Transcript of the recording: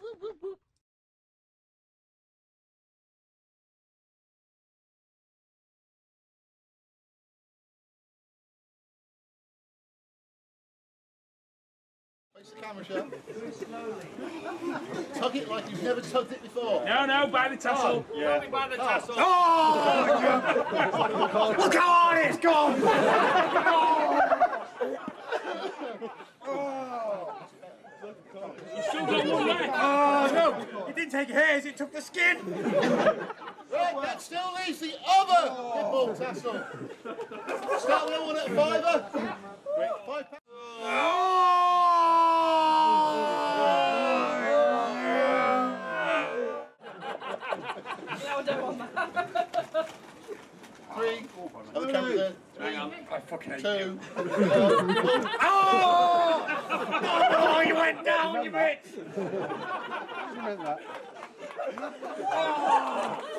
whoop, whoop, whoop. Face the camera, Shell. Do it slowly. Tug it like you've never tugged it before. No, by the tassel. Oh, yeah. By the tassel. Oh! Look how hard it's gone! You still got one left. Oh no! It didn't take hairs, it took the skin! Right, that still leaves the other nipple tassel. Start with one at a fiver. £5. Three. Other camera there. Hang on. I fucking hate Two. you. Oh, you went down, you bitch! You meant that. Oh.